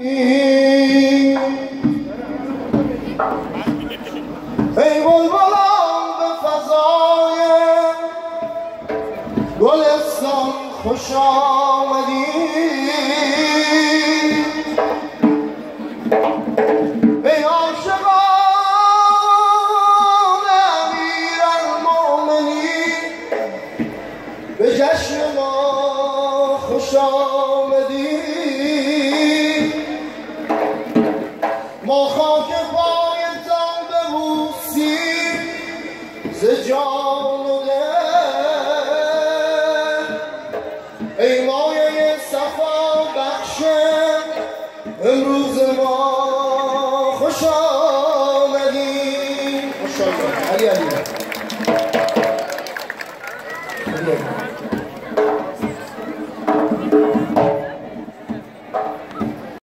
ای بلبلان به فضای گلستان خوش آمدی، ای عاشقان امیرالمؤمنین به جشن ما خوش آمدی. ما خاک پایتان ببوسیم ز جان و دل، ای مایه صفا بخش امروز ما خوش آمدی. خوش آمدی علی علی.